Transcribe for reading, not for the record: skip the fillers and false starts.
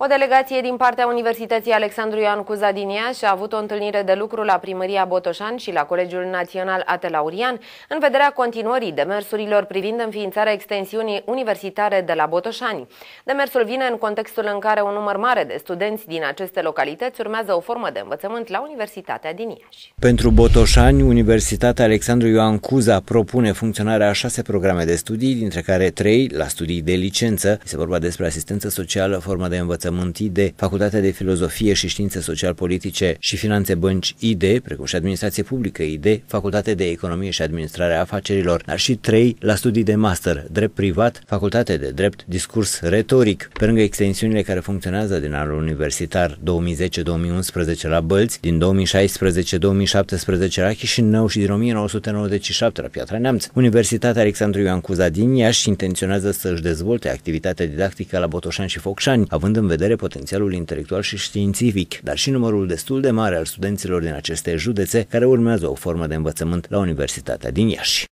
O delegație din partea Universității Alexandru Ioan Cuza din Iași a avut o întâlnire de lucru la Primăria Botoșani și la Colegiul Național Atelaurian în vederea continuării demersurilor privind înființarea extensiunii universitare de la Botoșani. Demersul vine în contextul în care un număr mare de studenți din aceste localități urmează o formă de învățământ la Universitatea din Iași. Pentru Botoșani, Universitatea Alexandru Ioan Cuza propune funcționarea a 6 programe de studii, dintre care 3 la studii de licență. Este vorba despre asistență socială, formă de învățământ ID, Facultatea de Filozofie și Științe Social-Politice și Finanțe Bănci ID, precum și Administrație Publică ID, Facultate de Economie și Administrare a Afacerilor, dar și 3 la studii de master, Drept Privat, Facultate de Drept, Discurs Retoric. Pe lângă extensiunile care funcționează din anul universitar 2010-2011 la Bălți, din 2016-2017 la Chișinău și din 1997 la Piatra Neamț, Universitatea Alexandru Ioan Cuza din Iași intenționează să-și dezvolte activitatea didactică la Botoșani și Focșani, având în vedere potențialul intelectual și științific, dar și numărul destul de mare al studenților din aceste județe care urmează o formă de învățământ la Universitatea din Iași.